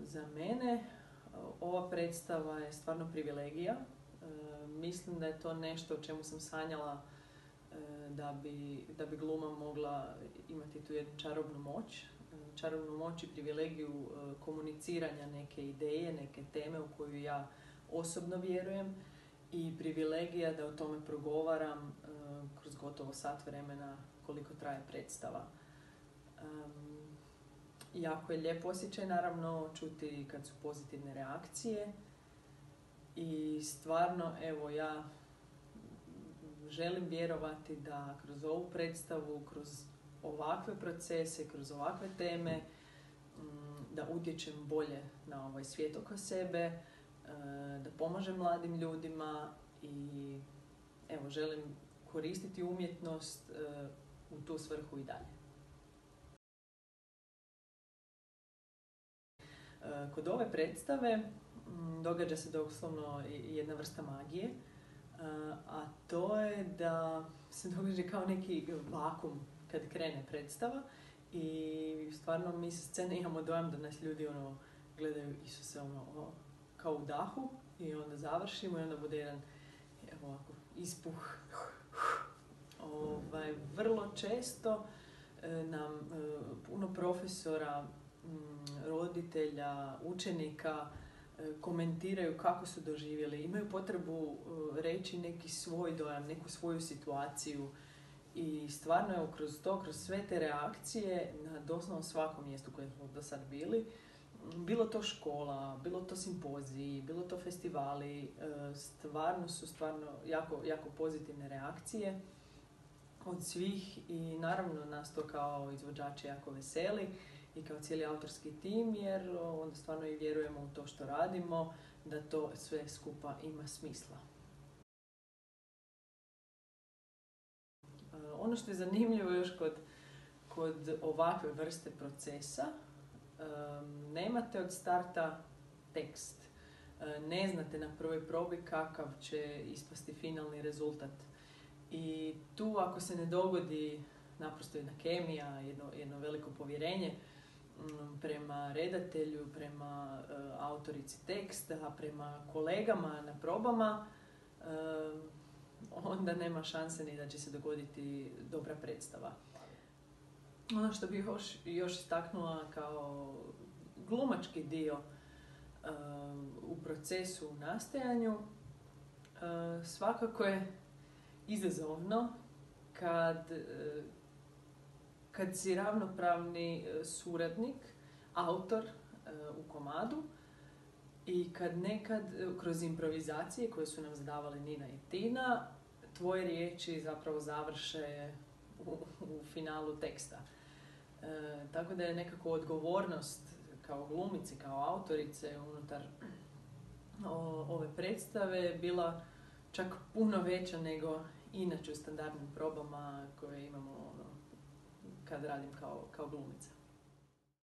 Za mene ova predstava je stvarno privilegija. Mislim da je to nešto o čemu sam sanjala da bi gluma mogla imati tu jednu čarobnu moć i privilegiju komuniciranja neke ideje, neke teme u koju ja osobno vjerujem i privilegija da o tome progovaram kroz gotovo sat vremena koliko traje predstava. Jako je lijep osjećaj naravno čuti kad su pozitivne reakcije i stvarno evo ja želim vjerovati da kroz ovu predstavu, kroz ovakve procese, kroz ovakve teme da utječem bolje na ovaj svijet oko sebe, da pomažem mladim ljudima i evo želim koristiti umjetnost u tu svrhu i dalje. Kod ove predstave događa se doslovno jedna vrsta magije, a to je da se događa kao neki vakuum kad krene predstava i stvarno mi sa scene imamo dojam da nas ljudi gledaju Isuse kao u dahu i onda završimo i onda bude jedan ovako ispuh. Vrlo često nam puno profesora, roditelja, učenika komentiraju kako su doživjeli, imaju potrebu reći neki svoj dojam, neku svoju situaciju i stvarno je kroz sve te reakcije na doslovno svakom mjestu koje smo do sad bili, bilo to škola, bilo to simpoziji, bilo to festivali, stvarno su jako pozitivne reakcije od svih i naravno nas to kao izvođače jako veseli i kao cijeli autorski tim jer onda stvarno i vjerujemo u to što radimo, da to sve skupa ima smisla. Ono što je zanimljivo još kod ovakve vrste procesa, nemate od starta tekst. Ne znate na prvoj probi kakav će ispasti finalni rezultat. I tu ako se ne dogodi naprosto jedna kemija, jedno veliko povjerenje prema redatelju, prema autorici teksta, prema kolegama na probama, onda nema šanse ni da će se dogoditi dobra predstava. Ono što bih još istaknula kao glumački dio u procesu u nastajanju, svakako je izazovno kad si ravnopravni suradnik, autor u komadu i kad nekad kroz improvizacije koje su nam zadavale Nina i Tina, tvoje riječi zapravo završe u finalu teksta. Tako da je nekako odgovornost kao glumice, kao autorice unutar ove predstave bila čak puno veća nego inače u standardnim probama koje imamo kad radim kao glumica.